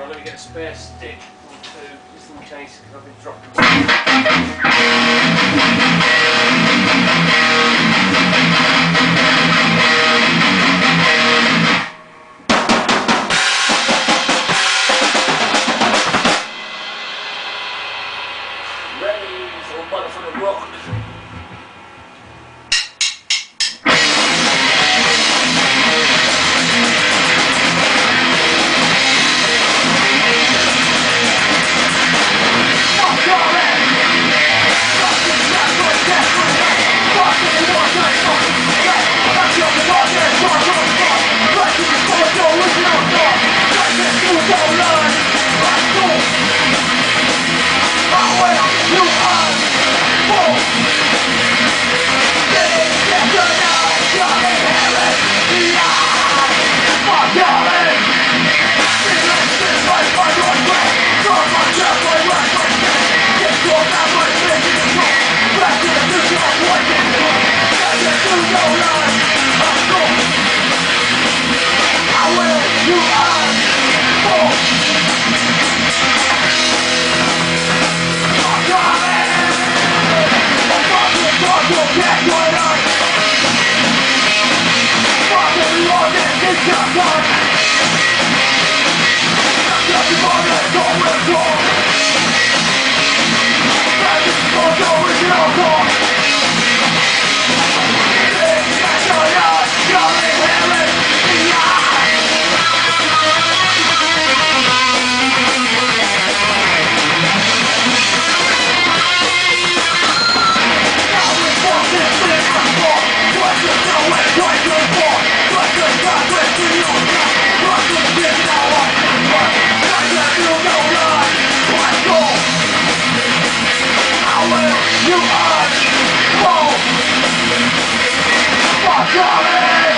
I'm going to get a spare stick or two, just in case, because I've been dropping. Ready for motherfucking rock. You are fuck